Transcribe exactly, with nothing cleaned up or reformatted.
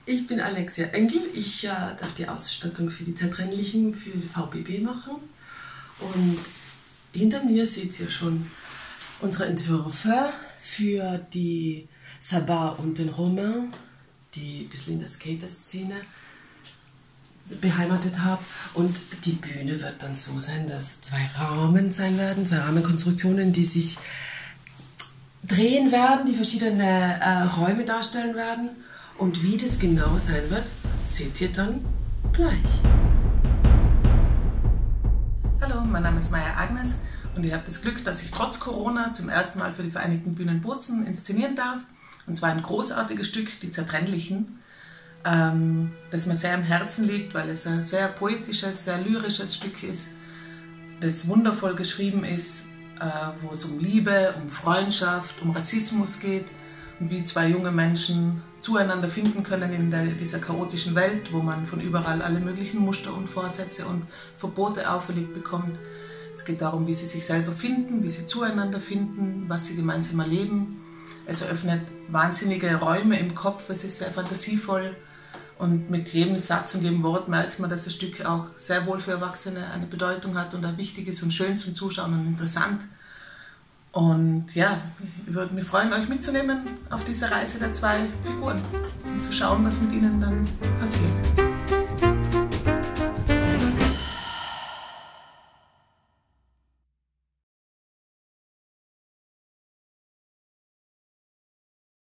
Ich bin Alexia Engel. Ich äh, darf die Ausstattung für die Zertrennlichen für die V B B machen. Und hinter mir seht ihr schon unsere Entwürfe für die Sabbat und den Romain, die ein bisschen in der Skater-Szene beheimatet habe. Und die Bühne wird dann so sein, dass zwei Rahmen sein werden, zwei Rahmenkonstruktionen, die sich drehen werden, die verschiedene äh, Räume darstellen werden. Und wie das genau sein wird, seht ihr dann gleich. Hallo, mein Name ist Maya Agnes und ich habe das Glück, dass ich trotz Corona zum ersten Mal für die Vereinigten Bühnen Bozen inszenieren darf. Und zwar ein großartiges Stück, die Zertrennlichen, ähm, das mir sehr am Herzen liegt, weil es ein sehr poetisches, sehr lyrisches Stück ist, das wundervoll geschrieben ist, äh, wo es um Liebe, um Freundschaft, um Rassismus geht und wie zwei junge Menschen zueinander finden können in der, dieser chaotischen Welt, wo man von überall alle möglichen Muster und Vorsätze und Verbote auferlegt bekommt. Es geht darum, wie sie sich selber finden, wie sie zueinander finden, was sie gemeinsam erleben. Es eröffnet wahnsinnige Räume im Kopf, es ist sehr fantasievoll und mit jedem Satz und jedem Wort merkt man, dass das Stück auch sehr wohl für Erwachsene eine Bedeutung hat und auch wichtig ist und schön zum Zuschauen und interessant. Und ja, ich würde mich freuen, euch mitzunehmen auf diese Reise der zwei Figuren und zu schauen, was mit ihnen dann passiert.